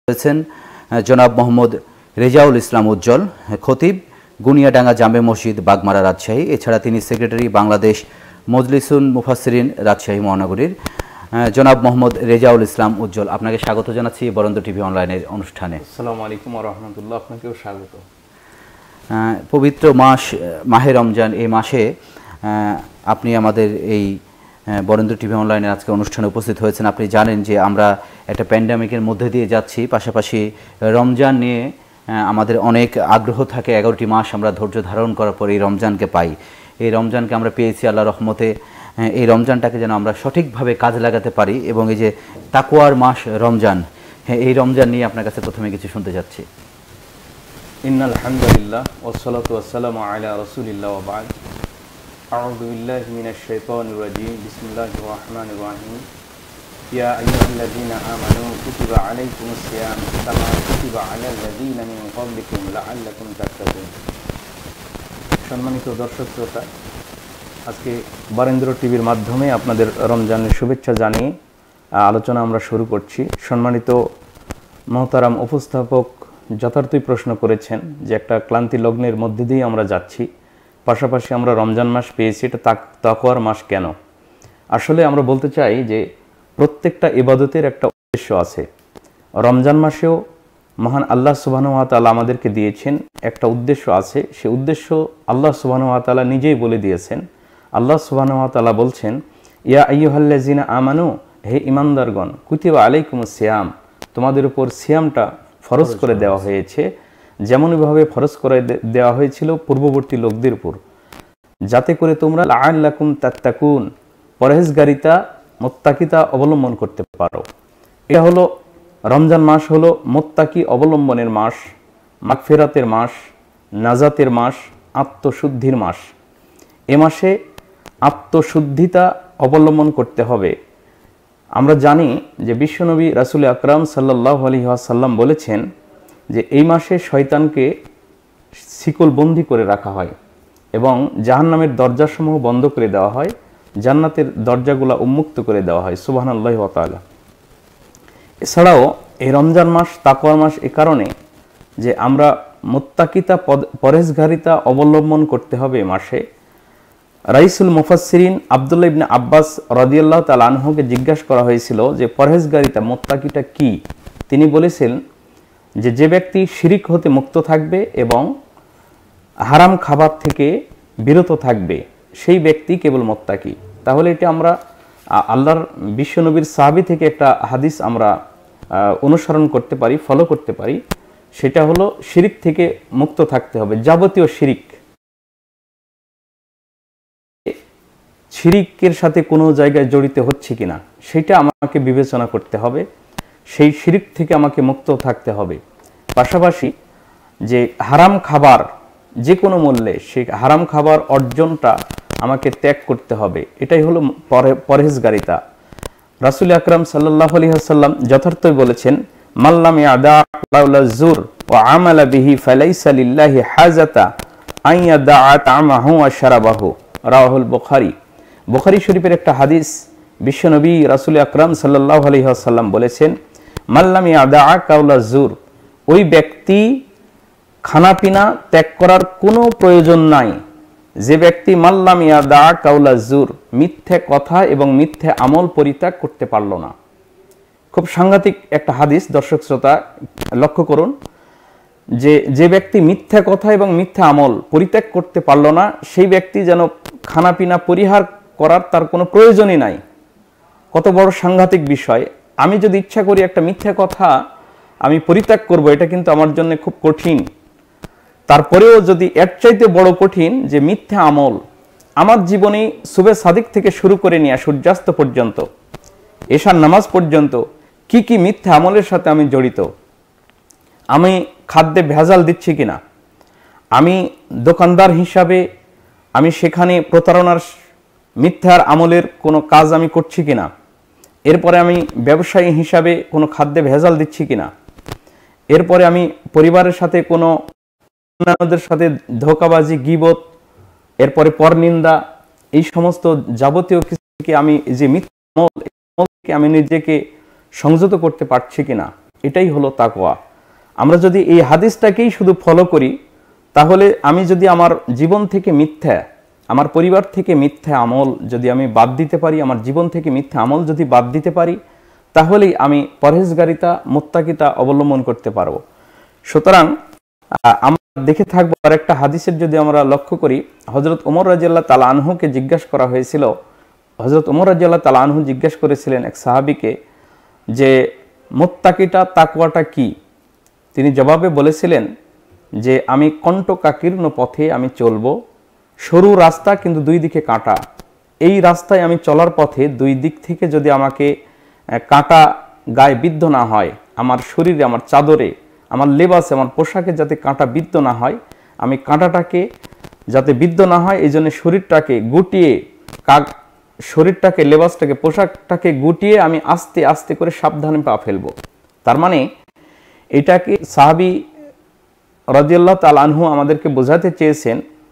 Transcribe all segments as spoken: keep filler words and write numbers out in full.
রয়েছেন জনাব মোহাম্মদ রেজাউল ইসলাম উজ্জ্বল, খতিব, গুনিয়াডাঙ্গা জামে মসজিদ, বাগমারা, রাজশাহী। এছাড়া তিনি সেক্রেটারি বাংলাদেশ মজলিসুন মুফাসসিরিন, রাজশাহী মহানগরীর। জনাব মোহাম্মদ রেজাউল ইসলাম উজ্জ্বল, আপনাকে স্বাগত জানাচ্ছি বরেন্দ্র টিভি অনলাইনের অনুষ্ঠানে। আসসালামু আলাইকুম ওয়া রাহমাতুল্লাহ, আপনাকেও স্বাগত। পবিত্র মাস মাহে রমজান, এই মাসে আপনি আমাদের এই বরেন্দ্র টিভি অনলাইনের আজকে অনুষ্ঠানে উপস্থিত হয়েছেন। আপনি জানেন যে আমরা একটা প্যান্ডামিকের মধ্যে দিয়ে যাচ্ছি, পাশাপাশি রমজান নিয়ে আমাদের অনেক আগ্রহ থাকে। এগারোটি মাস আমরা ধৈর্য ধারণ করার পর এই রমজানকে পাই। এই রমজানকে আমরা পেয়েছি আল্লাহ রহমতে। এই রমজানটাকে যেন আমরা সঠিকভাবে কাজে লাগাতে পারি এবং এই যে তাকওয়ার মাস রমজান, হ্যাঁ, এই রমজান নিয়ে আপনার কাছে প্রথমে কিছু শুনতে যাচ্ছি। ইন্নাল হামদুলিল্লাহ ওয়াসসালাতু ওয়াসসালামু আলা রাসূলিল্লাহ ওয়া বা'দ। আউযু বিল্লাহি মিনাশ শাইতানির রাজীম। বিসমিল্লাহির রাহমানির রাহিম। ইয়া আইয়ুহাল্লাযীনা আমানু কুতিবা আলাইকুমুস সিয়াম কামা কুতিবা আলাল লাযীনা মিন ক্বাবলিকুম লাআল্লাকুম তাত্তাকুন। সম্মানিত দর্শক শ্রোতা, আজকে বরেন্দ্র টিভির মাধ্যমে আপনাদের রমজানের শুভেচ্ছা জানিয়ে আলোচনা আমরা শুরু করছি। সম্মানিত মহতারাম উপস্থাপক যথার্থই প্রশ্ন করেছেন যে একটা ক্লান্তি লগ্নের মধ্যে দিয়ে আমরা যাচ্ছি, পাশাপাশি আমরা রমজান মাস পেয়েছি, এটা তাকওয়ার মাস কেন? আসলে আমরা বলতে চাই যে প্রত্যেকটা ইবাদতের একটা উদ্দেশ্য আছে। রমজান মাসেও মহান আল্লাহ সুবহানাহু ওয়া তাআলা আমাদেরকে দিয়েছেন একটা উদ্দেশ্য আছে। সে উদ্দেশ্য আল্লাহ সুবহানাহু ওয়া তাআলা নিজেই বলে দিয়েছেন। আল্লাহ সুবহানাহু ওয়া তাআলা বলছেন, ইয়া আইয়ুহাল্লাযীনা আমানু, হে ঈমানদারগণ, কুতিবা আলাইকুমুস সিয়াম, তোমাদের উপর সিয়ামটা ফরজ করে দেওয়া হয়েছে, যেমনভাবে ফরজ করে দেওয়া হয়েছিল পূর্ববর্তী লোকদের উপর, যাতে করে তোমরা লাআল্লাকুম তাত্তাকুন, পরহেজগারিতা, মুত্তাকিতা অবলম্বন করতে পারো। এটা হলো রমজান মাস, হলো মুত্তাকি অবলম্বনের মাস, মাগফিরাতের মাস, নাজাতের মাস, আত্মশুদ্ধির মাস। এ মাসে আত্মশুদ্ধিতা অবলম্বন করতে হবে। আমরা জানি যে বিশ্বনবী রাসূল আকরাম সাল্লাল্লাহু আলাইহি ওয়াসাল্লাম বলেছেন যে এই মাসে শয়তানকে শিকলবন্দি করে রাখা হয় এবং জাহান্নামের দরজাসমূহ বন্ধ করে দেওয়া হয়, জান্নাতের দরজাগুলো উন্মুক্ত করে দেওয়া হয়। সুবহানাল্লাহি ওয়া তাআলা। এছাড়াও এই রমজান মাস তাকওয়ার মাস এ কারণে যে আমরা মুত্তাকিতা, পরহেজগারিতা অবলম্বন করতে হবে এ মাসে। রাইসুল মুফাসসিরিন আব্দুল্লাহ ইবনে আব্বাস রাদিয়াল্লাহু তাআলা আনহুকে জিজ্ঞাসা করা হয়েছিল যে পরহেজগারিতা, মুত্তাকিটা কি? তিনি বলেছেন যে যে ব্যক্তি শিরিক হতে মুক্ত থাকবে এবং হারাম খাবার থেকে বিরত থাকবে, সেই ব্যক্তি কেবল মুত্তাকি। তাহলে এটা আমরা আল্লাহর বিশ্বনবীর সাহাবী থেকে একটা হাদিস আমরা অনুসরণ করতে পারি, ফলো করতে পারি। সেটা হলো শিরিক থেকে মুক্ত থাকতে হবে। যাবতীয় শিরিক, শিরিকের সাথে কোনো জায়গায় জড়িত হচ্ছে কিনা সেটা আমাকে বিবেচনা করতে হবে। সেই শিরিক থেকে আমাকে মুক্ত থাকতে হবে। পাশাপাশি যে হারাম খাবার যে কোনো মূল্যে, সেই হারাম খাবার অর্জনটা আমাকে ত্যাগ করতে হবে। এটাই হলো পরহেজগারিতা। রাসূল আকরাম সাল্লাল্লাহু আলাইহি ওয়াসাল্লাম যথার্থই বলেছেন, মাল্লাম ইয়াদা কাওলা যুর ওয়া আমালা বিহি ফালাইসা লিল্লাহি হাজাতা আন ইয়াদা তা'মাহু ওয়া শারাবাহু, রাওয়াহুল বুখারী। বুখারী শরীফের একটা হাদিস, বিশ্বনবী রাসূল আকরাম সাল্লাল্লাহু আলাইহি ওয়াসাল্লাম বলেছেন, মাল্লাম ইয়াদা কাওলা যুর, ওই ব্যক্তি খানাপিনা ত্যাগ করার কোনো প্রয়োজন নাই যে ব্যক্তি মাল্লাম ইয়াদা কাওলা যুর, মিথ্যে কথা এবং মিথ্যে আমল পরিত্যাগ করতে পারল না। খুব সাংঘাতিক একটা হাদিস, দর্শক শ্রোতা লক্ষ্য করুন যে যে ব্যক্তি মিথ্যা কথা এবং মিথ্যা আমল পরিত্যাগ করতে পারল না, সেই ব্যক্তি যেন খানাপিনা পরিহার করার তার কোনো প্রয়োজনই নাই। কত বড় সাংঘাতিক বিষয়! আমি যদি ইচ্ছা করি একটা মিথ্যা কথা আমি পরিত্যাগ করব, এটা কিন্তু আমার জন্য খুব কঠিন। তারপরেও যদি এর চাইতে বড় কঠিন যে মিথ্যা আমল, আমার জীবনে সুবে সাদিক থেকে শুরু করে নিয়ে সূর্যাস্ত পর্যন্ত, এশার নামাজ পর্যন্ত কি কি মিথ্যা আমলের সাথে আমি জড়িত, আমি খাদ্যে ভেজাল দিচ্ছি কিনা, আমি দোকানদার হিসাবে আমি সেখানে প্রতারণার মিথ্যার আমলের কোনো কাজ আমি করছি কিনা, এরপরে আমি ব্যবসায়ী হিসাবে কোনো খাদ্যে ভেজাল দিচ্ছি কিনা, এরপরে আমি পরিবারের সাথে কোনো অন্যান্যদের সাথে ধোঁকাবাজি, গীবত, এরপরে পরনিন্দা, এই সমস্ত যাবতীয় কিছুকে আমি যে মিথ্যা আমল, আমি নিজেকে সংযত করতে পারছি কিনা, এটাই হলো তাকওয়া। আমরা যদি এই হাদিসটাকেই শুধু ফলো করি, তাহলে আমি যদি আমার জীবন থেকে মিথ্যা, আমার পরিবার থেকে মিথ্যা আমল যদি আমি বাদ দিতে পারি, আমার জীবন থেকে মিথ্যা আমল যদি বাদ দিতে পারি, তাহলেই আমি পরহেজগারিতা, মুত্তাকিতা অবলম্বন করতে পারবো। সুতরাং আমরা দেখে থাকবো আর একটা হাদিসের যদি আমরা লক্ষ্য করি, হজরত ওমর রাদিয়াল্লাহু তাআলা আনহুকে জিজ্ঞাসা করা হয়েছিল, হজরত ওমর রাদিয়াল্লাহু তাআলা আনহু জিজ্ঞেস করেছিলেন এক সাহাবীকে যে মুত্তাকিটা, তাকওয়াটা কি? তিনি জবাবে বলেছিলেন যে আমি কণ্টকাকীর্ণ পথে আমি চলবো, সরু রাস্তা কিন্তু দুই দিকে কাঁটা, এই রাস্তায় আমি চলার পথে দুই দিক থেকে যদি আমাকে কাঁটা গায়ে বিদ্ধ না হয়, আমার শরীরে, আমার চাদরে, আমার লেবাসে, আমার পোশাকে যাতে কাঁটা বিদ্ধ না হয়, আমি কাঁটাটাকে যাতে বিদ্ধ না হয় এই জন্য শরীরটাকে গুটিয়ে, কাক শরীরটাকে, লেবাসটাকে, পোশাকটাকে গুটিয়ে আমি আস্তে আস্তে করে সাবধানে পা ফেলবো। তার মানে এটাকে সাহাবী রাদিয়াল্লাহু তাআলা আনহু আমাদেরকে বোঝাতে চেয়েছেন,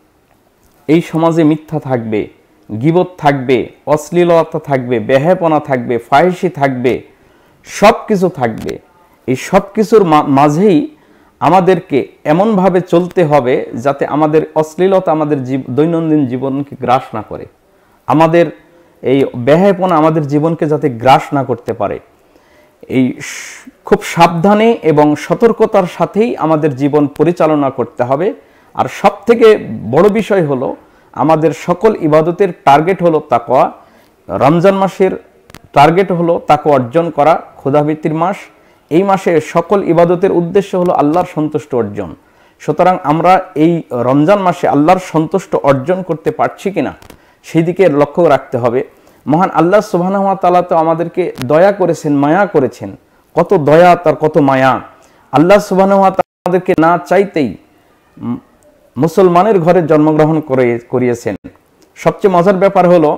এই সমাজে মিথ্যা থাকবে, গীবত থাকবে, অশ্লীলতা থাকবে, বেহায়াপনা থাকবে, ফাহিশি থাকবে, সব কিছু থাকবে। এই সব কিছুর মাঝেই আমাদেরকে এমনভাবে চলতে হবে যাতে আমাদের অশ্লীলতা আমাদের দৈনন্দিন জীবনকে গ্রাস না করে, আমাদের এই বেহায়াপনা আমাদের জীবনকে যাতে গ্রাস না করতে পারে। এই খুব সাবধানে এবং সতর্কতার সাথেই আমাদের জীবন পরিচালনা করতে হবে। আর সব থেকে বড় বিষয় হলো আমাদের সকল ইবাদতের টার্গেট হলো তাকওয়া। রমজান মাসের টার্গেট হলো তাকওয়া অর্জন করা, ক্ষুধাবৃত্তির মাস। এই মাসে সকল ইবাদতের উদ্দেশ্য হলো আল্লাহর সন্তুষ্ট অর্জন। সুতরাং আমরা এই রমজান মাসে আল্লাহর সন্তুষ্ট অর্জন করতে পারছি কিনা সেই দিকে লক্ষ্য রাখতে হবে। মহান আল্লাহ সুবহানাহু ওয়া তাআলা তো আমাদেরকে দয়া করেছেন, মায়া করেছেন। কত দয়া, তার কত মায়া। আল্লাহ সুবহানাহু ওয়া তাআলা আমাদেরকে না চাইতেই মুসলমানের ঘরে জন্মগ্রহণ করে করিয়েছেন। সবচেয়ে মজার ব্যাপার হলো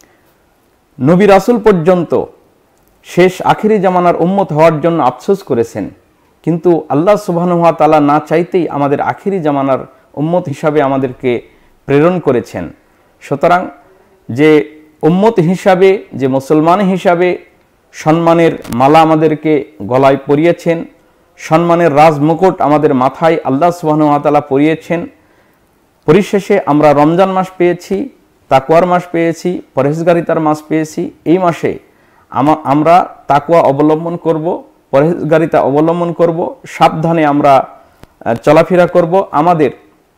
নবী রাসূল পর্যন্ত শেষ আখিরি জামানার উম্মত হওয়ার জন্য আফসোস করেছেন, কিন্তু আল্লাহ সুবহানাহু ওয়া তাআলা না চাইতেই আমাদের আখিরি জামানার উম্মত হিসাবে আমাদেরকে প্রেরণ করেছেন। সুতরাং যে উম্মত হিসাবে, যে মুসলমান হিসাবে সম্মানের মালা আমাদেরকে গলায় পরিয়েছেন, সম্মানের রাজমুকুট আমাদের মাথায় আল্লাহ সুবহানাহু ওয়া তাআলা পরিয়েছেন, পরিশেষে আমরা রমজান মাস পেয়েছি, তাকওয়ার মাস পেয়েছি, পরহেজগারিতার মাস পেয়েছি। এই মাসে আমরা তাকওয়া অবলম্বন করব, পরহেজগারিতা অবলম্বন করব, সাবধানে আমরা চলাফেরা করব। আমাদের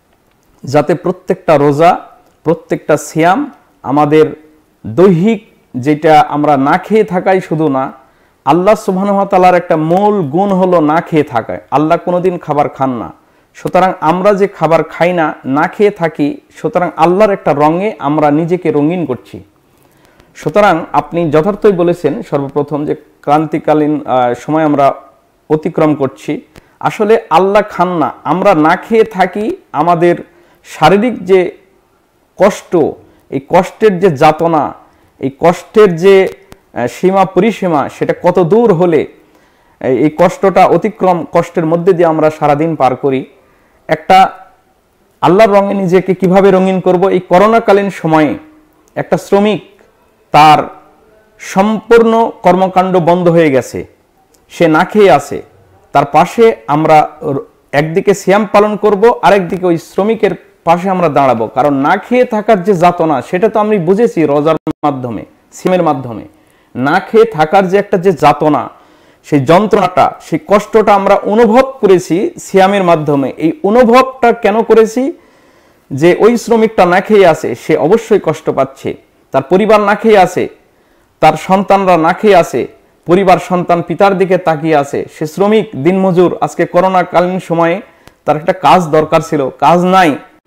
যাতে প্রত্যেকটা রোজা, প্রত্যেকটা সিয়াম, আমাদের দৈহিক যেটা আমরা না খেয়ে থাকাই শুধু না, আল্লাহ সুবহানাহু ওয়া তাআলার একটা মূল গুণ হলো না খেয়ে থাকা। আল্লাহ কোনোদিন খাবার খান না। সুতরাং আমরা যে খাবার খাই না, না খেয়ে থাকি, সুতরাং আল্লাহর একটা রঙে আমরা নিজেকে রঙিন করছি। সুতরাং আপনি যথার্থই বলেছেন সর্বপ্রথম যে ক্রান্তিকালীন সময় আমরা অতিক্রম করছি। আসলে আল্লাহ খান না, আমরা না খেয়ে থাকি। আমাদের শারীরিক যে কষ্ট, এই কষ্টের যে যাতনা, এই কষ্টের যে সীমা পরিসীমা, সেটা কত দূর হলে এই কষ্টটা অতিক্রম, কষ্টের মধ্যে দিয়ে আমরা সারাদিন পার করি। একটা আল্লাহর রঙে নিজেকে কিভাবে রঙিন করব? এই করোনাকালীন সময়ে একটা শ্রমিক, তার সম্পূর্ণ কর্মকাণ্ড বন্ধ হয়ে গেছে, সে না খেয়ে আছে, তার পাশে আমরা একদিকে সিয়াম পালন করব, আরেকদিকে ওই শ্রমিকের পাশে আমরা দাঁড়াবো। কারণ না খেয়ে থাকার যে যাতনা, সেটা তো আমি বুঝেছি রোজার মাধ্যমে, সিয়ামের মাধ্যমে। না খেয়ে থাকার যে একটা যে যাতনা, সেই যন্ত্রণাটা, সেই কষ্টটা আমরা অনুভব করেছি সিয়ামের মাধ্যমে। এই অনুভবটা কেন করেছি? যে ওই শ্রমিকটা না খেয়ে আছে, সে অবশ্যই কষ্ট পাচ্ছে, তার পরিবার না খেয়ে আছে, তার সন্তানরা না খেয়ে আছে, পরিবার সন্তান পিতার দিকে তাকিয়ে আছে। সে শ্রমিক, দিনমজুর, আজকে করোনাকালীন সময়ে তার একটা কাজ দরকার ছিল, কাজ নাই,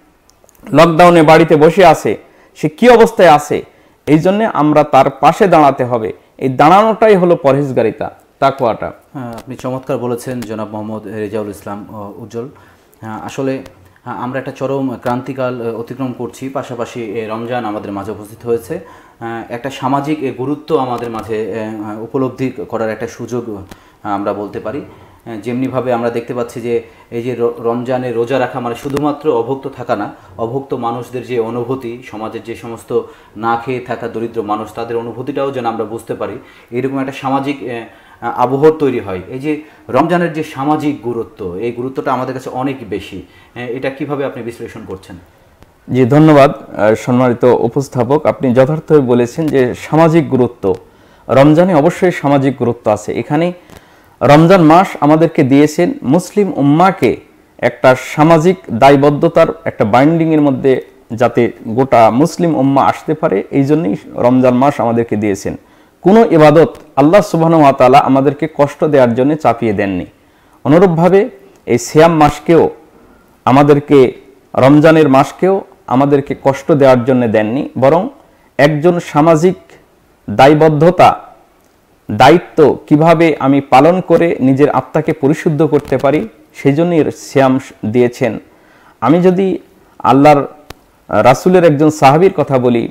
লকডাউনে বাড়িতে বসে আছে, সে কি অবস্থায় আছে? এই জন্য আমরা তার পাশে দাঁড়াতে হবে। এই দাঁড়ানোটাই হলো পরহেজগারিতা, তাকওয়াটা। হ্যাঁ, আপনি চমৎকার বলেছেন জনাব মোহাম্মদ রেজাউল ইসলাম উজ্জ্বল। হ্যাঁ, আসলে আমরা একটা চরম ক্রান্তিকাল অতিক্রম করছি, পাশাপাশি রমজান আমাদের মাঝে উপস্থিত হয়েছে। একটা সামাজিক গুরুত্ব আমাদের মাঝে উপলব্ধি করার একটা সুযোগ আমরা বলতে পারি। যেমনিভাবে আমরা দেখতে পাচ্ছি যে এই যে রমজানে রোজা রাখা মানে শুধুমাত্র অভুক্ত থাকা না, অভুক্ত মানুষদের যে অনুভূতি, সমাজের যে সমস্ত না খেয়ে থাকা দরিদ্র মানুষ, তাদের অনুভূতিটাও যেন আমরা বুঝতে পারি। এরকম একটা সামাজিক আবহ তৈরি হয়। এই যে রমজানের যে সামাজিক গুরুত্ব, এই গুরুত্বটা আমাদের কাছে অনেক বেশি, এটা কিভাবে আপনি বিশ্লেষণ করছেন? জি ধন্যবাদ সম্মানিত উপস্থাপক, আপনি যথার্থই বলেছেন যে সামাজিক গুরুত্ব, রমজানে অবশ্যই সামাজিক গুরুত্ব আছে। এখানে রমজান মাস আমাদেরকে দিয়েছেন মুসলিম উম্মাকে একটা সামাজিক দায়বদ্ধতার একটা বাইন্ডিংয়ের মধ্যে যাতে গোটা মুসলিম উম্মা আসতে পারে, এই জন্যই রমজান মাস আমাদেরকে দিয়েছেন। কোনো ইবাদত আল্লাহ সুবহানাহু ওয়া তাআলা আমাদেরকে কষ্ট দেওয়ার জন্য চাপিয়ে দেননি। অনুরূপভাবে এই সিয়াম মাসকেও আমাদেরকে, রমজানের মাসকেও আমাদেরকে কষ্ট দেওয়ার জন্য দেননি, বরং একজন সামাজিক দায়বদ্ধতা, দায়িত্ব কিভাবে আমি পালন করে নিজের আত্মাকে পরিশুদ্ধ করতে পারি সেই জন্যই সিয়াম দিয়েছেন। আমি যদি আল্লাহর রাসূলের একজন সাহাবীর কথা বলি,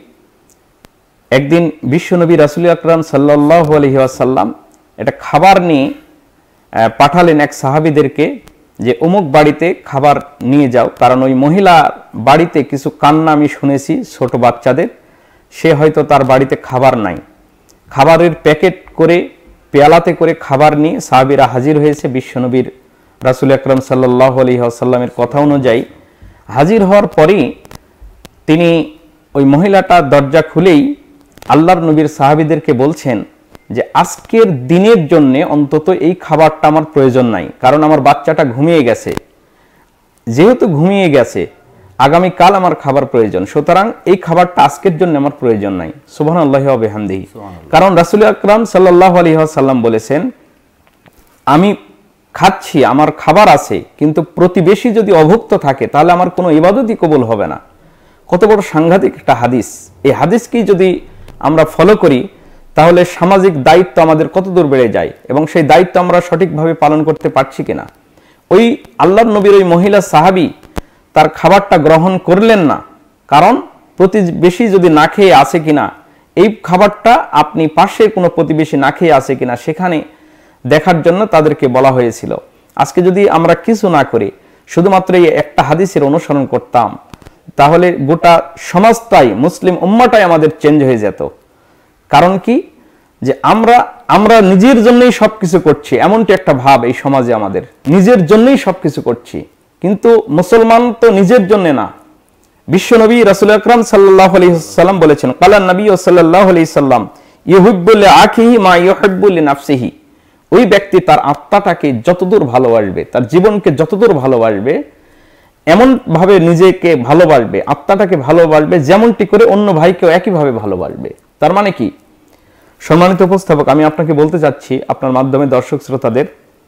একদিন বিশ্বনবী রাসূল আকরাম সাল্লাল্লাহু আলাইহি ওয়াসাল্লাম এটা খাবার নিয়ে পাঠালেন এক সাহাবীদেরকে যে অমুক বাড়িতে খাবার নিয়ে যাও, কারণ ওই মহিলা বাড়িতে কিছু কান্না আমি শুনেছি ছোট বাচ্চাদের, সে হয়তো তার বাড়িতে খাবার নাই। খাবারের প্যাকেট করে পেয়ালাতে করে খাবার নিয়ে সাহাবীরা হাজির হয়েছে। বিশ্বনবীর রাসূল আকরাম সাল্লাল্লাহু আলাইহি ওয়াসাল্লামের কথা অনুযায়ী হাজির হওয়ার পরেই তিনি ওই মহিলাটা দরজা খুলেই আল্লাহর নবীর সাহাবীদেরকে বলছেন যে আজকের দিনের জন্য অন্তত এই খাবারটা আমার প্রয়োজন নাই, কারণ আমার বাচ্চাটা ঘুমিয়ে গেছে, যেহেতু ঘুমিয়ে গেছে আগামীকাল আমার খাবার প্রয়োজন, সুতরাং এই খাবারটা আজকের জন্য আমার প্রয়োজন নাই। সুবহানাল্লাহি ওয়া বিহামদিহি। কারণ রাসূল আকরাম সাল্লাল্লাহু আলাইহি ওয়াসাল্লাম বলেছেন আমি খাচ্ছি, আমার খাবার আছে, কিন্তু প্রতিবেশী যদি অভুক্ত থাকে তাহলে আমার কোনো ইবাদতই কবুল হবে না। কত বড় সাংঘাতিক একটা হাদিস! এই হাদিসকেই যদি আমরা ফলো করি তাহলে সামাজিক দায়িত্ব আমাদের কত দূর বেড়ে যায় এবং সেই দায়িত্ব আমরা সঠিকভাবে পালন করতে পারছি কিনা। ওই আল্লাহর নবীর ওই মহিলা সাহাবী তার খাবারটা গ্রহণ করলেন না, কারণ প্রতিবেশী যদি না খেয়ে আসে কিনা, এই খাবারটা আপনি পাশের কোনো প্রতিবেশী না খেয়ে আসে কিনা সেখানে দেখার জন্য তাদেরকে বলা হয়েছিল। আজকে যদি আমরা কিছু না করি, শুধুমাত্র এই একটা হাদিসের অনুসরণ করতাম, তাহলে গোটা সমাজটাই, মুসলিম উম্মাটাই আমাদের চেঞ্জ হয়ে যেত। কারণ কি, যে আমরা আমরা নিজের জন্যই সবকিছু করছি, এমনটি একটা ভাব এই সমাজে আমাদের, নিজের জন্যই সবকিছু করছি, কিন্তু মুসলমান তো নিজের জন্য না। বিশ্বনবী রাসূল আকরাম সাল্লাল্লাহু আলাইহি ওয়াসাল্লাম বলেছেন, কালান নবী সাল্লাল্লাহু আলাইহি সাল্লাম ইউহিব্বু লিআখিহি মা ইউহিব্বু লিনাফসিহি। ওই ব্যক্তি তার আত্মাটাকে যতদূর ভালোবাসবে, তার জীবনকে যতদূর ভালোবাসবে, এমন ভাবে নিজেকে ভালোবাসবে, আত্মাটাকে ভালোবাসবে, যেমনটি করে অন্য ভাইকেও একইভাবে ভালোবাসবে। তার মানে কি, সম্মানিত উপস্থাপক, আমি আপনাকে বলতে চাচ্ছি আপনার মাধ্যমে দর্শক শ্রোতাদের,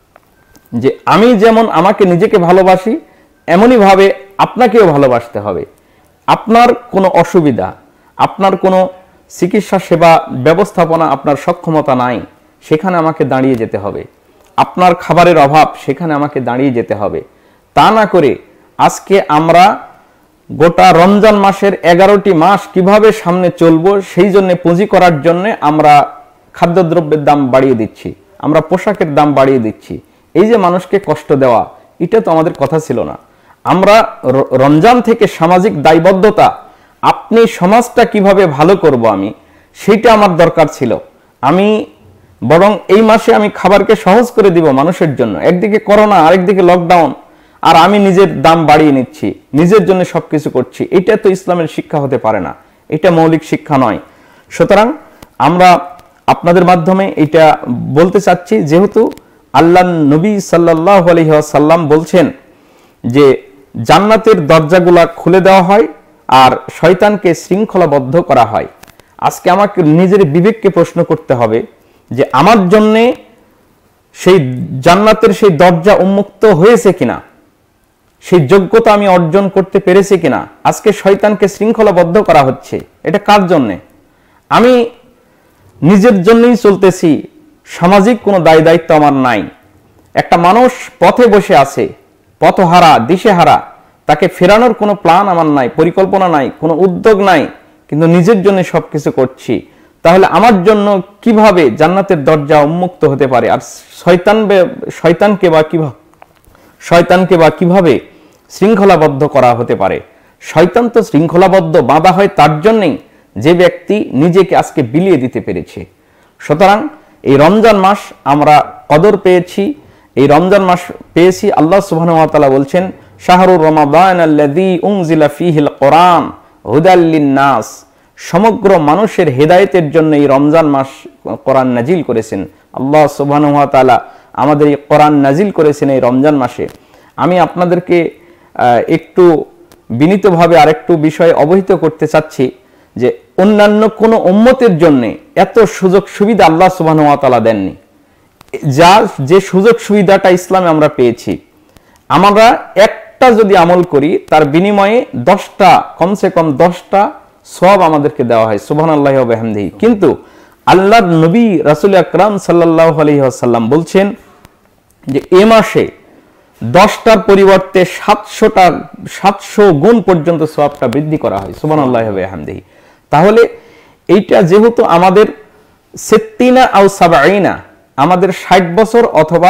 যে আমি যেমন আমাকে নিজেকে ভালোবাসি, এমনই ভাবে আপনাকেও ভালোবাসতে হবে। আপনার কোনো অসুবিধা, আপনার কোনো চিকিৎসা সেবা ব্যবস্থাপনা আপনার সক্ষমতা নাই, সেখানে আমাকে দাঁড়িয়ে যেতে হবে। আপনার খাবারের অভাব, সেখানে আমাকে দাঁড়িয়ে যেতে হবে। তা না করে আজকে আমরা গোটা রমজান মাসের এগারোটি মাস কিভাবে সামনে চলবো সেই জন্য পুঁজি করার জন্য আমরা খাদ্যদ্রব্যের দাম বাড়িয়ে দিচ্ছি, আমরা পোশাকের দাম বাড়িয়ে দিচ্ছি। এই যে মানুষকে কষ্ট দেওয়া, এটা তো আমাদের কথা ছিল না। আমরা রমজান থেকে সামাজিক দায়বদ্ধতা, আপনি সমাজটা কিভাবে ভালো করব আমি, সেইটা আমার দরকার ছিল। আমি বরং এই মাসে আমি খাবারকে সহজ করে দিব মানুষের জন্য। একদিকে করোনা, আরেকদিকে লকডাউন, আর আমি নিজের দাম বাড়িয়ে নিচ্ছি, নিজের জন্য সবকিছু করছি। এটা তো ইসলামের শিক্ষা হতে পারে না, এটা মৌলিক শিক্ষা নয়। সুতরাং আমরা আপনাদের মাধ্যমে এটা বলতে চাচ্ছি, যেহেতু আল্লাহ নবী সাল্লাল্লাহু আলাইহি ওয়াসাল্লাম বলছেন যে জান্নাতের দরজাগুলা খুলে দেওয়া হয় আর শয়তানকে শৃঙ্খলাবদ্ধ করা হয়। আজকে আমাকে নিজের বিবেককে প্রশ্ন করতে হবে যে আমার জন্যে সেই জান্নাতের সেই দরজা উন্মুক্ত হয়েছে কিনা, সেই যোগ্যতা আমি অর্জন করতে পেরেছি কিনা। আজকে শয়তানকে শৃঙ্খলাবদ্ধ করা হচ্ছে, এটা কার জন্যে? আমি নিজের জন্যই চলতেছি, সামাজিক কোনো দায় দায়িত্ব আমার নাই। একটা মানুষ পথে বসে আছে, পথহারা, দিশেহারা, তাকে ফেরানোর কোনো প্ল্যান আমার নাই, পরিকল্পনা নাই, কোনো উদ্যোগ নাই, কিন্তু নিজের জন্য সবকিছু করছি। তাহলে আমার জন্য কিভাবে জান্নাতের দরজা উন্মুক্ত হতে পারে? আর শয়তান শয়তানকে বা কিভাবে শয়তানকে বা কিভাবে শৃঙ্খলাবদ্ধ করা হতে পারে? শয়তান তো শৃঙ্খলাবদ্ধ বাঁধা হয় তার জন্যই যে ব্যক্তি নিজেকে আজকে বিলিয়ে দিতে পেরেছে। সুতরাং এই রমজান মাস আমরা কদর পেয়েছি, এই রমজান মাস পেয়েছি। আল্লাহ সুবহানাহু ওয়া তাআলা বলছেন, শাহরুর রমাদান আল্লাযী উনজিলা ফীহিল কোরআন হুদাল লিন-নাস, সমগ্র মানুষের হেদায়েতের জন্য এই রমজান মাস কোরআন নাজিল করেছেন। আল্লাহ সুবহানাহু ওয়া তাআলা আমাদের এই কোরআন নাজিল করেছেন এই রমজান মাসে। আমি আপনাদেরকে একটু বিনীতভাবে আরেকটু বিষয় অবহিত করতে চাচ্ছি যে অন্যান্য কোনো উম্মতের জন্য এত সুযোগ সুবিধা আল্লাহ সুবহানাহু ওয়া তাআলা দেননি। যা যে সুযোগ সুবিধাটা ইসলামে আমরা পেয়েছি, আমরা একটা যদি আমল করি তার বিনিময়ে দশটা, কমসে কম দশটা সওয়াব আমাদেরকে দেওয়া হয়, সুবহানাল্লাহি ওয়া বিহামদিহি। কিন্তু আল্লাহর নবী রাসূল আকরাম সাল্লাল্লাহু আলাইহি ওয়াসাল্লাম বলছেন যে এ মাসে দশটার পরিবর্তে সাতশোটা সাতশো গুণ পর্যন্ত সওয়াবটা বৃদ্ধি করা হয়, সুবহানাল্লাহি ওয়া বিহামদিহি। তাহলে এইটা যেহেতু আমাদের সিত্তিনা আও সাবঈনা, আমাদের ষাট বছর অথবা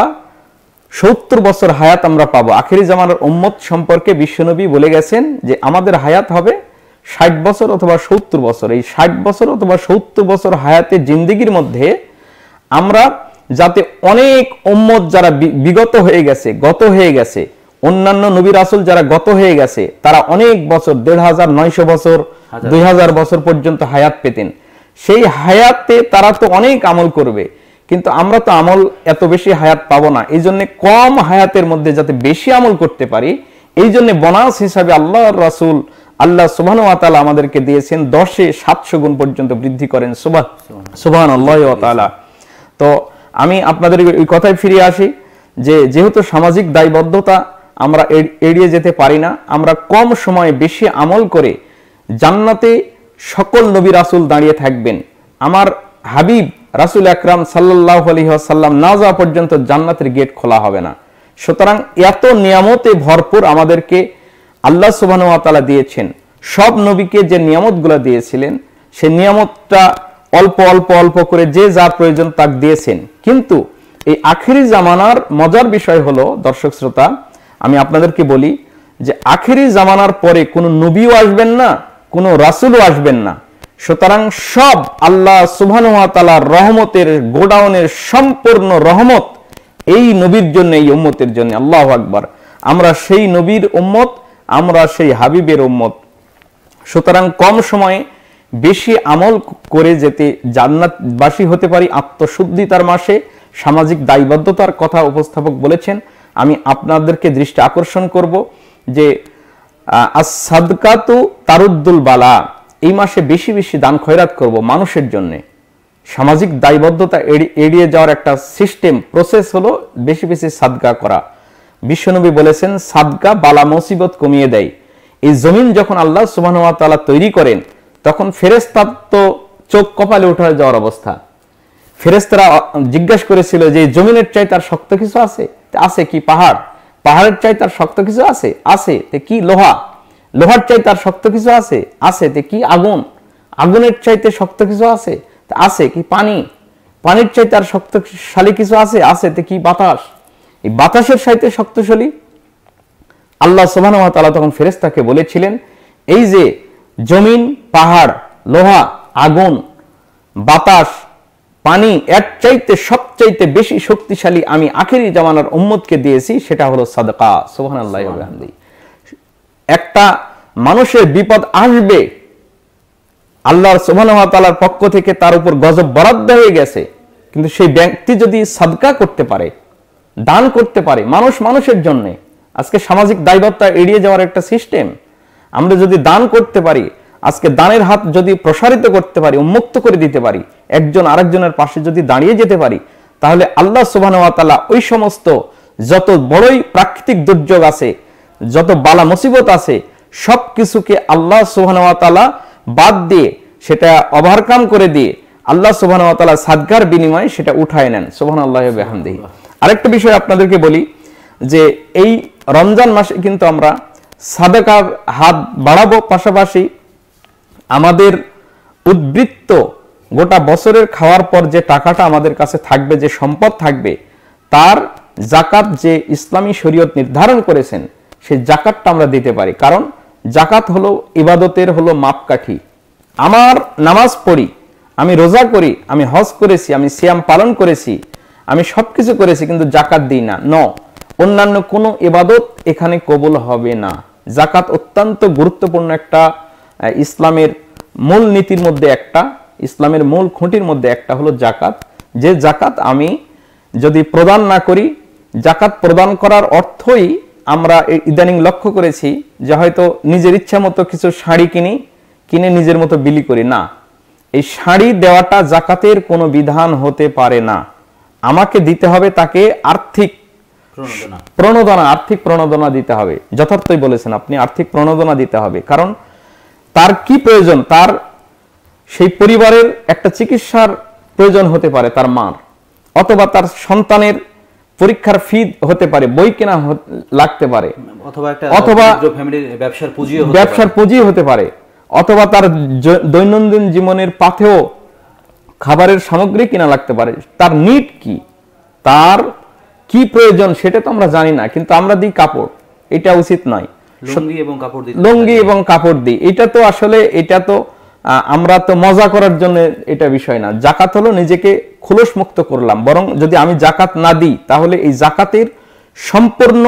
সত্তর বছর হায়াত আমরা পাবো। আখিরি জামানার উম্মত সম্পর্কে বিশ্বনবী বলে গেছেন যে আমাদের হায়াত হবে ষাট বছর অথবা সত্তর বছর। এই ষাট বছর অথবা সত্তর বছর হায়াতের জিন্দেগির মধ্যে আমরা যাতে অনেক উম্মত যারা বিগত হয়ে গেছে, গত হয়ে গেছে, অন্যান্য নবী রাসূল যারা গত হয়ে গেছে, তারা অনেক বছর, দেড় হাজার নয়শো বছর, দুই হাজার বছর পর্যন্ত হায়াত পেতেন। সেই হায়াতে তারা তো অনেক আমল করবে, কিন্তু আমরা তো আমল এত বেশি হায়াত পাবো না। এই জন্য কম হায়াতের মধ্যে যাতে বেশি আমল করতে পারি, এই জন্য বোনাস হিসাবে আল্লাহর রাসূল আল্লাহ সুবহানাহু ওয়া তাআলা আমাদেরকে দিয়েছেন দশে সাতশো গুণ পর্যন্ত বৃদ্ধি করেন, সুবহানাল্লাহি ওয়া তাআলা। তো আমি আপনাদের ওই কথায় ফিরে আসি যে যেহেতু সামাজিক দায়বদ্ধতা আমরা এড়িয়ে যেতে পারি না, আমরা কম সময়ে বেশি আমল করে জান্নাতে সকল নবী রাসূল দাঁড়িয়ে থাকবেন। আমার হাবিব রাসূল আকরাম সাল্লাল্লাহু আলাইহি ওয়াসাল্লাম না যাওয়া পর্যন্ত জান্নাতের গেট খোলা হবে না। সুতরাং এত নিয়ামতে ভরপুর আমাদেরকে আল্লাহ সুবহানাহু ওয়া তাআলা দিয়েছেন। সব নবীকে যে নিয়ামতগুলো দিয়েছিলেন, সেই নিয়ামতটা অল্প অল্প অল্প করে যে যা প্রয়োজন তাকে দিয়েছেন। কিন্তু এই আখিরি জামানার মজার বিষয় হলো, দর্শক শ্রোতা, আমি আপনাদেরকে বলি যে আখিরি জামানার পরে কোনো নবীও আসবেন না, কোনো রাসূলও আসবেন না। সুতরাং সব আল্লাহ সুবহানাহু ওয়া তাআলার রহমতের গোডাউনের সম্পূর্ণ রহমত এই নবীর জন্য, এই উম্মতের জন্য। আল্লাহু আকবার। আমরা সেই নবীর উম্মত, আমরা সেই হাবিবের উম্মত। সুতরাং কম সময়ে বেশি আমল করে যেতে জান্নাতবাসী হতে পারি আত্মশুদ্ধিতার মাসে। সামাজিক দায়বদ্ধতার কথা উপস্থাপক বলেছেন। আমি আপনাদেরকে দৃষ্টি আকর্ষণ করব যে আস-সাদকাতু তারুদ্দুল বালা, এই মাসে বেশি বেশি দান খয়রাত করব মানুষের জন্য। সামাজিক দায়বদ্ধতা এড়িয়ে যাওয়ার একটা সিস্টেম, প্রসেস হলো বেশি বেশি সাদকা করা। বিশ্বনবী বলেছেন সাদকা বালা মুসিবত কমিয়ে দেয়। এই জমিন যখন আল্লাহ সুবহানাহু ওয়া তাআলা তৈরি করেন, তখন ফেরেশতার তো চোখ কপালে উঠে যাওয়ার অবস্থা। ফেরেশতারা জিজ্ঞাসা করেছিল যে জমিনের চাই তার শক্ত কিছু আছে? আছে। কি পাহাড়? পাহাড়ের চাই তার শক্ত কিছু আছে? আছে। তে কি লোহা? লোহার চাই তার শক্ত কিছু আছে? আছে। তে কি আগুন? আগুনের চাইতে শক্ত কিছু আছে? আছে। কি পানি? পানির চাই তার শক্তিশালী কিছু আছে? আছে। তে কি বাতাস? এই বাতাসের চাইতে শক্তিশালী? আল্লাহ সুবহানাহু ওয়া তাআলা তখন ফেরেশতাকে বলেছিলেন, এই যে জমিন, পাহাড়, লোহা, আগুন, বাতাস, পানি, এর চাইতে সবচাইতে বেশি শক্তিশালী আমি আখিরি জামানার উম্মতকে দিয়েছি, সেটা হলো সাদকা। সুবহানাল্লাহি ওয়া বিহামদিহি। একটা মানুষের বিপদ আসবে, আল্লাহ সুবহানাহু ওয়া তাআলার পক্ষ থেকে তার উপর গজব বরাদ্দ হয়ে গেছে, কিন্তু সেই ব্যক্তি যদি সাদকা করতে পারে, দান করতে পারে মানুষ মানুষের জন্য। আজকে সামাজিক দায়বদ্ধতা এড়িয়ে যাওয়ার একটা সিস্টেম। আমরা যদি দান করতে পারি, আজকে দানের হাত যদি প্রসারিত করতে পারি, উন্মুক্ত করে দিতে পারি, একজন আরেকজনের পাশে যদি দাঁড়িয়ে যেতে পারি, তাহলে আল্লাহ সুবহানাহু ওয়া তাআলা ওই সমস্ত যত বড়ই প্রাকৃতিক দুর্যোগ আছে, যত বালা মুসিবত আছে, সব কিছুকে আল্লাহ সুবহানাহু ওয়া তাআলা বাদ দিয়ে, সেটা ওভারকাম করে দিয়ে আল্লাহ সুবহানাহু ওয়া তাআলা সাদকার বিনিময়ে সেটা উঠায় নেন। সুবহানাল্লাহি ওয়া বিহামদিহি। আরেকটা বিষয় আপনাদেরকে বলি যে এই রমজান মাসে কিন্তু আমরা সাদাকার হাত বাড়াবো, পাশাপাশি আমাদের উদ্বৃত্ত গোটা বছরের খাওয়ার পর যে টাকাটা আমাদের কাছে থাকবে, যে সম্পদ থাকবে, তার জাকাত যে ইসলামী শরীয়ত নির্ধারণ করেছেন, সেই জাকাতটা আমরা দিতে পারি। কারণ জাকাত হলো ইবাদতের হলো মাপকাঠি। আমার নামাজ পড়ি, আমি রোজা করি, আমি হজ করেছি, আমি সিয়াম পালন করেছি, আমি সবকিছু করেছি, কিন্তু জাকাত দিই না, ন অন্যান্য কোনো ইবাদত এখানে কবুল হবে না। জাকাত অত্যন্ত গুরুত্বপূর্ণ একটা ইসলামের মূল নীতির মধ্যে একটা, ইসলামের মূল খুঁটির মধ্যে একটা হলো জাকাত। যে জাকাত আমি যদি প্রদান না করি, জাকাত প্রদান করার অর্থই আমরা ইদানিং লক্ষ্য করেছি যে হয়তো নিজের ইচ্ছা মতো কিছু শাড়ি কিনি, কিনে নিজের মতো বিলি করি না। এই শাড়ি দেওয়াটা জাকাতের কোনো বিধান হতে পারে না। আমাকে দিতে হবে তাকে আর্থিক প্রণোদনা, আর্থিক প্রণোদনা দিতে হবে। যথার্থই বলেছেন আপনি, আর্থিক প্রণোদনা দিতে হবে। কারণ তার কি প্রয়োজন, তার সেই পরিবারের একটা চিকিৎসার প্রয়োজন হতে পারে তার মার, অথবা তার সন্তানের পরীক্ষার ফি হতে পারে, বই কেনা লাগতে পারে, অথবা ব্যবসার পুঁজি ব্যবসার পুঁজি হতে পারে, অথবা তার দৈনন্দিন জীবনের পাথেও খাবারের সামগ্রী কিনা লাগতে পারে। তার নিড কি, তার কি প্রয়োজন সেটা তো আমরা জানি না, কিন্তু আমরা দিই কাপড়, এটা উচিত নয়। লুঙ্গি এবং কাপড় দিই, লুঙ্গি এবং কাপড় দিই, এটা তো আসলে এটা তো আমরা তো মজা করার জন্য এটা বিষয় না। জাকাত হলো নিজেকে খোলস মুক্ত করলাম। বরং যদি আমি জাকাত না দিই তাহলে এই জাকাতের সম্পূর্ণ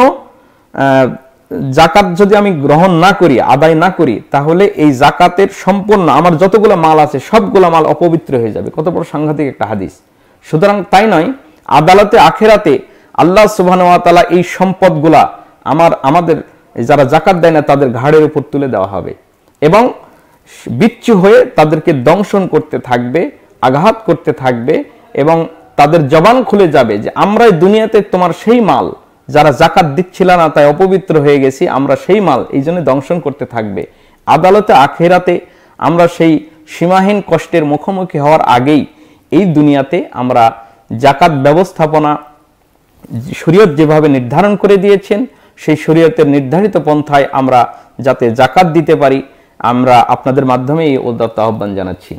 জাকাত যদি আমি গ্রহণ না করি, আদায় না করি, তাহলে এই জাকাতের সম্পূর্ণ আমার যতগুলো মাল আছে সবগুলো মাল অপবিত্র হয়ে যাবে। কত বড় সাংঘাতিক একটা হাদিস। সুতরাং তাই নয়, আদালতে আখেরাতে আল্লাহ সুবহানাহু ওয়া তাআলা এই সম্পদগুলা আমার আমাদের যারা জাকাত দেয় না তাদের ঘাড়ের উপর তুলে দেওয়া হবে এবং বিচ্ছু হয়ে তাদেরকে দংশন করতে থাকবে, আঘাত করতে থাকবে এবং তাদের জবান খুলে যাবে যে আমরাই দুনিয়াতে তোমার সেই মাল, যারা জাকাত দিচ্ছিল না তাই অপবিত্র হয়ে গেছি, আমরা সেই মাল, এই জন্য দংশন করতে থাকবে। আদালতে আখেরাতে আমরা সেই সীমাহীন কষ্টের মুখোমুখি হওয়ার আগেই এই দুনিয়াতে আমরা জাকাত ব্যবস্থাপনা শরীয়ত যেভাবে নির্ধারণ করে দিয়েছেন সেই শরীয়তের নির্ধারিত পন্থায় আমরা যাতে জাকাত দিতে পারি, আমরা আপনাদের মাধ্যমে এই উদাত্ত আহ্বান জানাচ্ছি।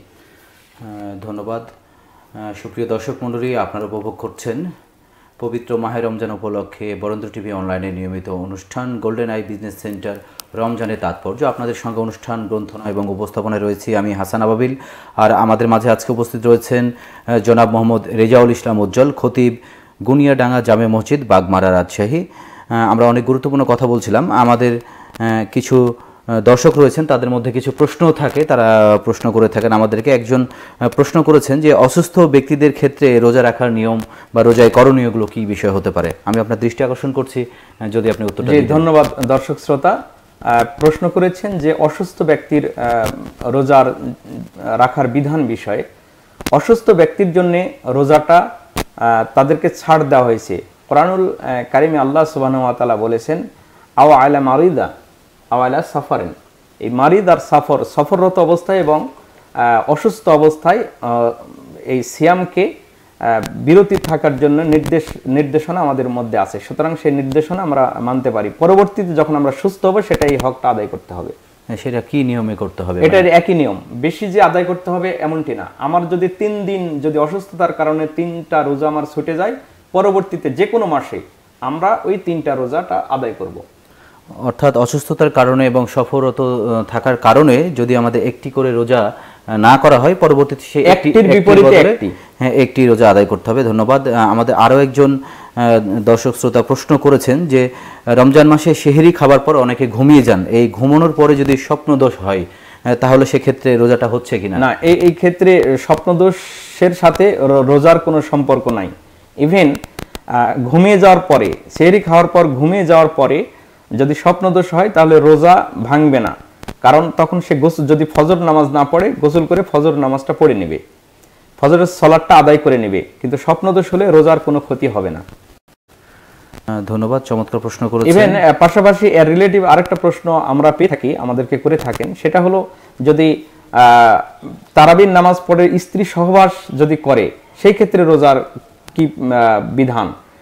ধন্যবাদ। সুপ্রিয় দর্শক মণ্ডলী, আপনারা উপভোগ করছেন পবিত্র মাহে রমজান উপলক্ষে বরেন্দ্র টিভি অনলাইনে নিয়মিত অনুষ্ঠান গোল্ডেন আই বিজনেস সেন্টার রমজানের তাৎপর্য। আপনাদের সঙ্গে অনুষ্ঠান গ্রন্থনা এবং উপস্থাপনায় রয়েছি আমি হাসান আবাবিল। আর আমাদের মাঝে আজকে উপস্থিত রয়েছেন জনাব মোহাম্মদ রেজাউল ইসলাম উজ্জ্বল, খতিব, গুনিয়াডাঙ্গা জামে মসজিদ, বাগমারা, রাজশাহী। আমরা অনেক গুরুত্বপূর্ণ কথা বলছিলাম। আমাদের কিছু দর্শক রয়েছেন, তাদের মধ্যে কিছু প্রশ্নও থাকে, তারা প্রশ্ন করে থাকেন আমাদেরকে। একজন প্রশ্ন করেছেন যে অসুস্থ ব্যক্তিদের ক্ষেত্রে রোজা রাখার নিয়ম বা রোজায় করণীয়গুলো কি বিষয় হতে পারে। আমি আপনার দৃষ্টি আকর্ষণ করছি, যদি আপনি উত্তরটা দিতেন। ধন্যবাদ। দর্শক শ্রোতা প্রশ্ন করেছেন যে অসুস্থ ব্যক্তির রোজার রাখার বিধান বিষয়ে। অসুস্থ ব্যক্তির জন্য রোজাটা তাদেরকে ছাড় দেওয়া হয়েছে। কোরআনুল কারিমে আল্লাহ সুবহানাহু ওয়া তাআলা বলেছেন আও আলা মারিদা আও আলা সাফারিন। এই মারিদ আর সফর, সফররত অবস্থায় এবং অসুস্থ অবস্থায় এই সিয়ামকে বিরতি থাকার জন্য নির্দেশ নির্দেশনা আমাদের মধ্যে আছে। সুতরাং সেই নির্দেশনা আমরা মানতে পারি। পরবর্তীতে যখন আমরা সুস্থ হব সেটা এই হকটা আদায় করতে হবে। সেটা কি নিয়মে করতে হবে? এটার একই নিয়ম, বেশি যে আদায় করতে হবে এমনটি না। আমার যদি তিন দিন যদি অসুস্থতার কারণে তিনটা রোজা আমার ছুটে যায়, পরবর্তীতে যে কোনো মাসে আমরা ওই তিনটা রোজাটা আদায় করব। অর্থাৎ অসুস্থতার কারণে এবং সফররত থাকার কারণে যদি আমাদের একটি করে রোজা না করা হয়, পরবর্তীতে সেই একটির বিপরীতে একটি হ্যাঁ একটি রোজা আদায় করতে হবে। ধন্যবাদ। আমাদের আরও একজন দর্শক শ্রোতা প্রশ্ন করেছেন যে রমজান মাসে সেহরি খাবার পর অনেকে ঘুমিয়ে যান, এই ঘুমানোর পরে যদি স্বপ্নদোষ হয় তাহলে সেক্ষেত্রে রোজাটা হচ্ছে কিনা? না, এই এই ক্ষেত্রে স্বপ্নদোষের সাথে রোজার কোনো সম্পর্ক নাই। ইভেন ঘুমিয়ে যাওয়ার পরে, সেহরি খাওয়ার পর ঘুমিয়ে যাওয়ার পরে যদি স্বপ্নদোষ হয় তাহলে রোজা ভাঙবে না। কারণ তখন সে গোসল, যদি ফজর নামাজ না পড়ে, গোসল করে ফজর নামাজটা পড়ে নেবে, ফজরের সালাতটা আদায় করে নেবে, কিন্তু স্বপ্নদোষ হলে রোজার কোনো ক্ষতি হবে না। ধন্যবাদ, চমৎকার প্রশ্ন করেছেন। ইভেন পাশাপাশি এর রিলেটিভ আরেকটা প্রশ্ন আমরা পেয়ে থাকি, আমাদেরকে করে থাকেন, সেটা হলো যদি তারাবির নামাজ পড়ে স্ত্রী সহবাস যদি করে সেই ক্ষেত্রে রোজার কি বিধান?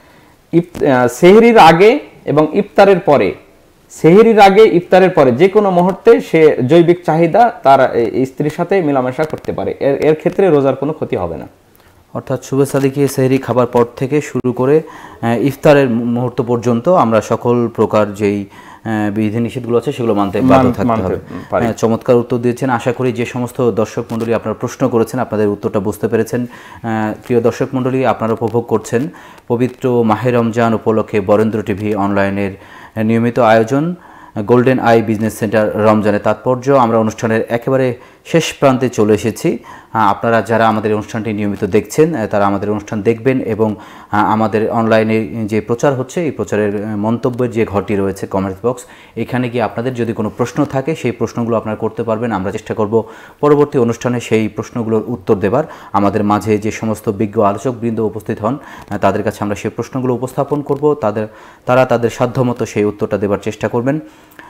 সেহরির আগে এবং ইফতারের পরে, সেহরির আগে ইফতারের পরে যে কোনো মুহূর্তে সে জৈবিক চাহিদা তার স্ত্রীর সাথে মেলামেশা করতে পারে, এর এর ক্ষেত্রে রোজার কোনো ক্ষতি হবে না। অর্থাৎ শুভে সাদিকে সেহরি খাবার পর থেকে শুরু করে ইফতারের মুহূর্ত পর্যন্ত আমরা সকল প্রকার যেই বিধিনিষেধগুলো আছে সেগুলো মানতে বাধ্য থাকতে হবে। চমৎকার উত্তর দিয়েছেন। আশা করি যে সমস্ত দর্শক মণ্ডলী আপনারা প্রশ্ন করেছেন আপনাদের উত্তরটা বুঝতে পেরেছেন। প্রিয় দর্শক মণ্ডলী, আপনারা উপভোগ করছেন পবিত্র মাহে রমজান উপলক্ষে বরেন্দ্র টিভি অনলাইনের নিয়মিত আয়োজন গোল্ডেন আই বিজনেস সেন্টার রমজানের তাৎপর্য। আমরা অনুষ্ঠানের একেবারে শেষ প্রান্তে চলে এসেছি। আপনারা যারা আমাদের অনুষ্ঠানটি নিয়মিত দেখছেন তারা আমাদের অনুষ্ঠান দেখবেন এবং আমাদের অনলাইনে যে প্রচার হচ্ছে এই প্রচারের মন্তব্যের যে ঘরটি রয়েছে কমেন্টস বক্স, এখানে গিয়ে আপনাদের যদি কোনো প্রশ্ন থাকে সেই প্রশ্নগুলো আপনারা করতে পারবেন। আমরা চেষ্টা করব পরবর্তী অনুষ্ঠানে সেই প্রশ্নগুলোর উত্তর দেবার। আমাদের মাঝে যে সমস্ত বিজ্ঞ আলোচকবৃন্দ উপস্থিত হন তাদের কাছে আমরা সেই প্রশ্নগুলো উপস্থাপন করব, তাদের তারা তাদের সাধ্যমতো সেই উত্তরটা দেবার চেষ্টা করবেন।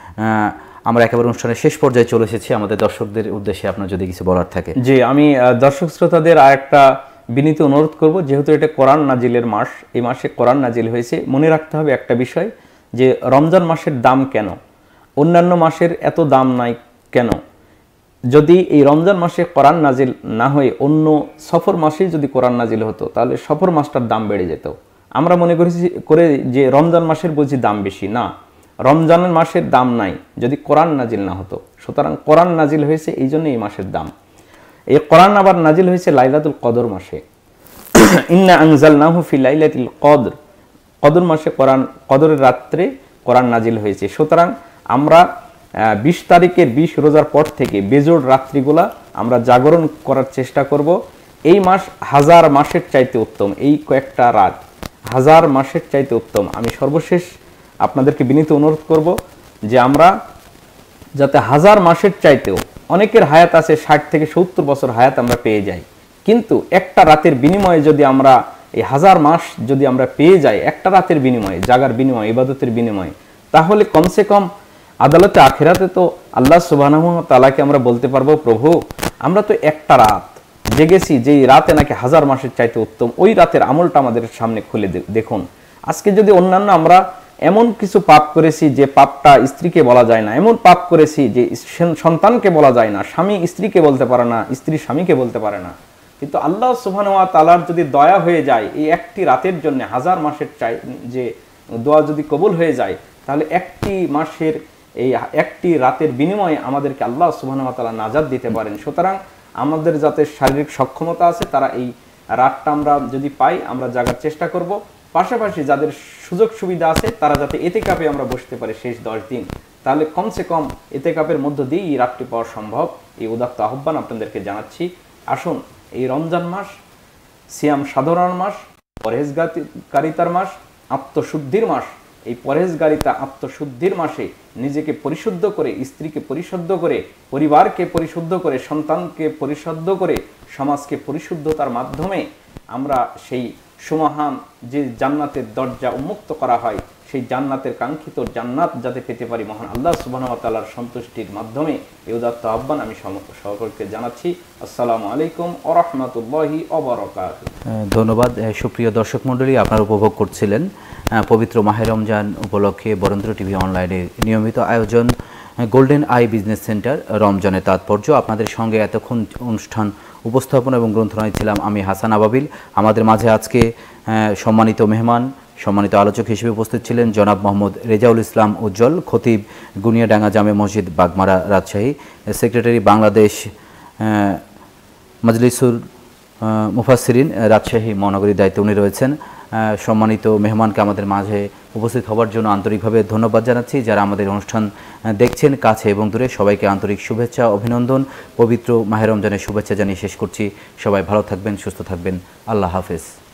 আমরা একেবারে অনুষ্ঠানের শেষ পর্যায়ে চলে এসেছি। আমাদের দর্শকদের উদ্দেশ্যে আপনার যদি কিছু বলার থাকে। জি, আমি দর্শক শ্রোতাদের আর একটা বিনীত অনুরোধ করব, যেহেতু এটা কোরআন নাজিলের মাস, এই মাসে কোরআন নাজিল হয়েছে, মনে রাখতে হবে একটা বিষয় যে রমজান মাসের দাম কেন, অন্যান্য মাসের এত দাম নাই কেন। যদি এই রমজান মাসে কোরআন নাজিল না হয়ে অন্য সফর মাসেই যদি কোরআন নাজিল হতো তাহলে সফর মাসটার দাম বেড়ে যেত। আমরা মনে করেছি করে যে রমজান মাসের বুঝি দাম বেশি, না, রমজানের মাসের দাম নাই যদি কোরআন নাজিল না হতো। সুতরাং কোরআন নাজিল হয়েছে এই জন্য এই মাসের দাম। এই কোরআন আবার নাজিল হয়েছে লাইলাতুল কদর মাসে। ইন্না আনজালনাহু ফি লাইলাতুল কদর, কদর মাসে কোরআন, কদরের রাত্রে কোরআন নাজিল হয়েছে। সুতরাং আমরা বিশ তারিখের বিশ রোজার পর থেকে বেজোড় রাত্রিগুলা আমরা জাগরণ করার চেষ্টা করব। এই মাস হাজার মাসের চাইতে উত্তম, এই কয়েকটা রাত হাজার মাসের চাইতে উত্তম। আমি সর্বশেষ আপনাদেরকে বিনীত অনুরোধ করব যে আমরা যাতে হাজার মাসের চাইতেও, অনেকের হায়াত আছে ষাট থেকে সত্তর বছর হায়াত আমরা পেয়ে যাই, কিন্তু একটা রাতের বিনিময়ে যদি আমরা এই হাজার মাস যদি আমরা পেয়ে যাই, একটা রাতের বিনিময়ে, জাগার বিনিময়ে, ইবাদতের বিনিময়ে, তাহলে কমসে কম আদালতে আখিরাতে তো আল্লাহ সুবহানাহু ওয়া তাআলাকে আমরা বলতে পারবো, প্রভু আমরা তো একটা রাত জেগেছি যেই রাতে নাকি হাজার মাসের চাইতে উত্তম, ওই রাতের আমলটা আমাদের সামনে খুলে দেখুন। আজকে যদি অন্যান্য আমরা এমন কিছু পাপ করেছি যে পাপটা স্ত্রীকে বলা যায় না, এমন পাপ করেছি যে সন্তানকে বলা যায় না, স্বামী স্ত্রীকে বলতে পারে না, স্ত্রী স্বামীকে বলতে পারে না, কিন্তু আল্লাহ সুবহানাহু ওয়া তাআলার যদি দয়া হয়ে যায় এই একটি রাতের জন্য, হাজার মাসের চাই যে দোয়া যদি কবুল হয়ে যায়, তাহলে একটি মাসের এই একটি রাতের বিনিময়ে আমাদেরকে আল্লাহ সুবহানাহু ওয়া তাআলা নাজাত দিতে পারেন। সুতরাং আমাদের যাতে শারীরিক সক্ষমতা আছে তারা এই রাতটা আমরা যদি পাই আমরা জাগার চেষ্টা করব। পাশাপাশি যাদের সুযোগ সুবিধা আছে তারা যাতে ইতিকাফে আমরা বসতে পারি শেষ দশ দিন, তাহলে কমসে কম ইতিকাফের মধ্য দিয়ে এই রাতটি পাওয়া সম্ভব। এই উদাত্ত আহ্বান আপনাদেরকে জানাচ্ছি। আসুন, এই রমজান মাস সিয়াম সাধনার মাস, পরহেজগারিতার মাস, আত্মশুদ্ধির মাস, এই পরহেজগারিতা আত্মশুদ্ধির মাসে নিজেকে পরিশুদ্ধ করে, স্ত্রীকে পরিশুদ্ধ করে, পরিবারকে পরিশুদ্ধ করে, সন্তানকে পরিশুদ্ধ করে, সমাজকে পরিশুদ্ধতার মাধ্যমে আমরা সেই সুমহান যে জান্নাতের দরজা উন্মুক্ত করা হয়, সেই জান্নাতের কাঙ্ক্ষিত জান্নাত যাতে পেতে পারি মহান আল্লাহ সুবহানাহু ওয়া তাআলার সন্তুষ্টির মাধ্যমে, এই উদাত্ত আহ্বান আমি সকলকে জানাচ্ছি। আসসালামু আলাইকুম ওয়া রাহমাতুল্লাহি ওয়া বারাকাতুহু। ধন্যবাদ। সুপ্রিয় দর্শক মণ্ডলী, আপনারা উপভোগ করছিলেন পবিত্র মাহে রমজান উপলক্ষে বরেন্দ্র টিভি অনলাইনের নিয়মিত আয়োজন গোল্ডেন আই বিজনেস সেন্টার রমজানের তাৎপর্য। আপনাদের সঙ্গে এতক্ষণ অনুষ্ঠান উপস্থাপন এবং গ্রন্থনায় ছিলাম আমি হাসান আবাবিল। আমাদের মাঝে আজকে সম্মানিত মেহমান, সম্মানিত আলোচক হিসেবে উপস্থিত ছিলেন জনাব মোহাম্মদ রেজাউল ইসলাম উজ্জ্বল, খতিব গুনিয়াডাঙ্গা জামে মসজিদ বাগমারা রাজশাহী, সেক্রেটারি বাংলাদেশ মজলিসুল মুফাসসিরিন রাজশাহী মহানগরীর দায়িত্বে উনি রয়েছেন। সম্মানিত মেহমানকে আমাদের মাঝে উপস্থিত হওয়ার জন্য আন্তরিকভাবে ধন্যবাদ জানাচ্ছি। যারা আমাদের অনুষ্ঠান দেখছেন কাছে এবং দূরে, সবাইকে আন্তরিক শুভেচ্ছা, অভিনন্দন, পবিত্র মাহে রমজানের শুভেচ্ছা জানিয়ে শেষ করছি। সবাই ভালো থাকবেন, সুস্থ থাকবেন। আল্লাহ হাফেজ।